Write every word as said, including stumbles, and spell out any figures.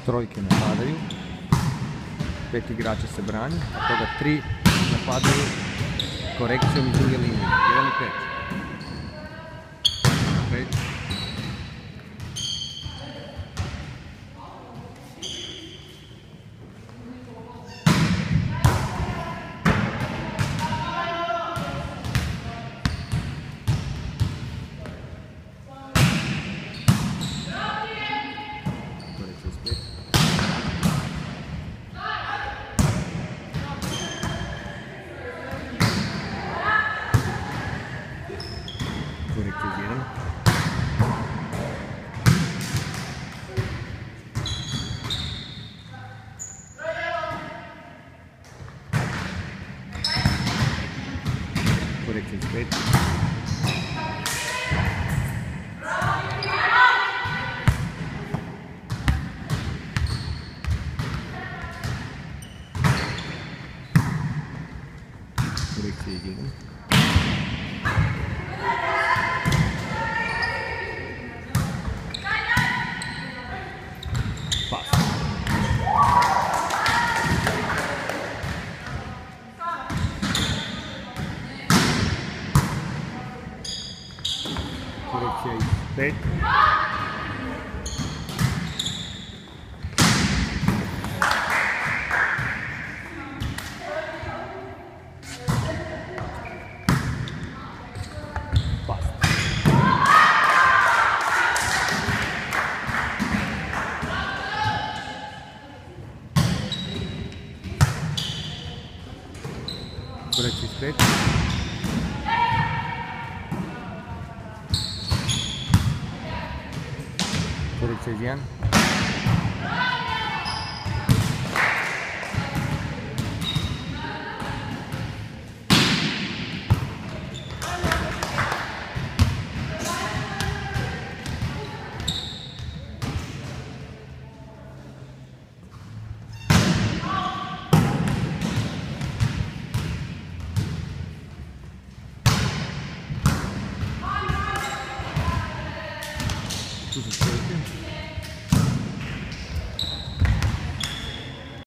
Trojke napadaju, pet igrača se brani, a toga tri napadaju korekcijom iz druge linije. jedan i pet. pet. Korekcija iz pet. Korekcija iz jedan. Korekcija iz pet. Korekcija iz jedan. Pas. Korekcija iz pet. Pas. Korekcija iz pet. Korekcija iz jedan. Tu su trojke.